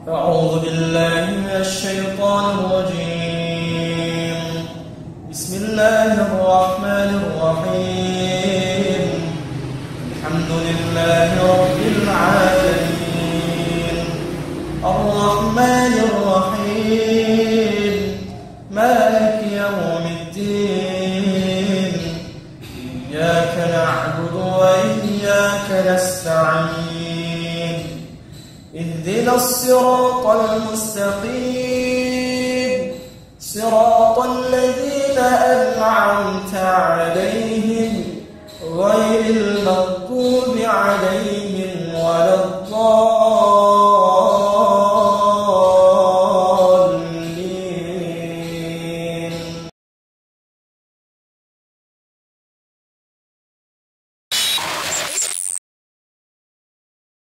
أعوذ بالله من الشيطان الرجيم. بسم الله الرحمن الرحيم. الحمد لله رب العالمين، الرحمن الرحيم، مالك يوم الدين، إياك نعبد وإياك نستعين، اهدنا الصراط المستقيم، صراط الذين أنعمت عليهم غير المغضوب عليهم ولا الضالين.